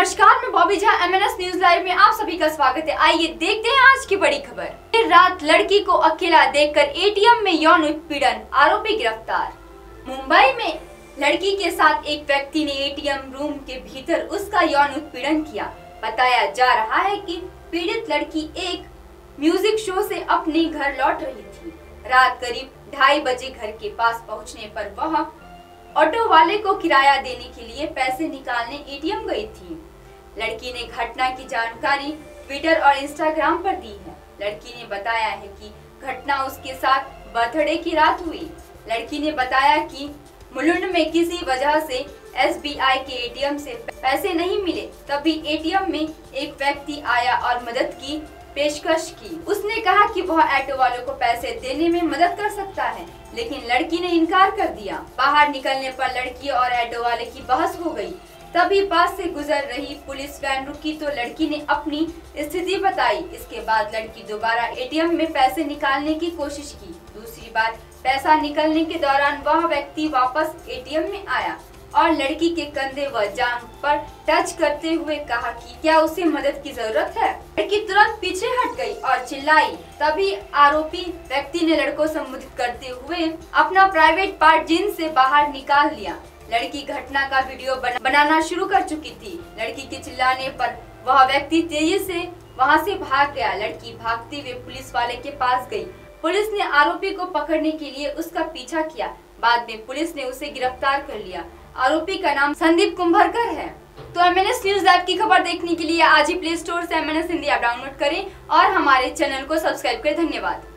नमस्कार, मैं Bobby Jha. MNS news live में आप सभी का स्वागत है। आइए देखते हैं आज की बड़ी खबर। देर रात लड़की को अकेला देखकर ATM में यौन उत्पीड़न, आरोपी गिरफ्तार। मुंबई में लड़की के साथ एक व्यक्ति ने ATM रूम के भीतर उसका यौन उत्पीड़न किया। बताया जा रहा है कि पीड़ित लड़की एक म्यूजिक शो से अपने घर लौट रही थी। रात करीब 2:30 बजे घर के पास पहुंचने पर वह ऑटो वाले को किराया देने के लिए पैसे निकालने ATM गई थी। लड़की ने घटना की जानकारी ट्विटर और इंस्टाग्राम पर दी है। लड़की ने बताया है कि घटना उसके साथ बर्थडे की रात हुई। लड़की ने बताया कि मुलुंड में किसी वजह से SBI के ATM से पैसे नहीं मिले, तभी ATM में एक व्यक्ति आया और मदद की पेशकश की। उसने कहा कि वह ऑटो वालों को पैसे देने में मदद कर सकता है, लेकिन लड़की ने इनकार कर दिया। बाहर निकलने पर लड़की और ऑटो वाले की बहस हो गई। तभी पास से गुजर रही पुलिस वैन रुकी तो लड़की ने अपनी स्थिति बताई। इसके बाद लड़की दोबारा ATM में पैसे निकालने की कोशिश की। दूसरी बार पैसा निकलने के दौरान वह व्यक्ति वापस ATM में आया और लड़की के कंधे व जांघ पर टच करते हुए कहा कि क्या उसे मदद की जरूरत है। लड़की तुरंत पीछे हट गई और चिल्लाई। तभी आरोपी व्यक्ति ने लड़को संबोधित करते हुए अपना प्राइवेट पार्ट जींस से बाहर निकाल लिया। लड़की घटना का वीडियो बनाना शुरू कर चुकी थी। लड़की के चिल्लाने पर वह व्यक्ति तेजी से वहां से भाग गया। लड़की भागते हुए पुलिस वाले के पास गई। पुलिस ने आरोपी को पकड़ने के लिए उसका पीछा किया। बाद में पुलिस ने उसे गिरफ्तार कर लिया। आरोपी का नाम संदीप कुंभरकर है। तो MNS न्यूज लाइव की खबर देखने के लिए आज ही प्ले स्टोर से MNS हिंदी ऐप डाउनलोड करें और हमारे चैनल को सब्सक्राइब करें। धन्यवाद।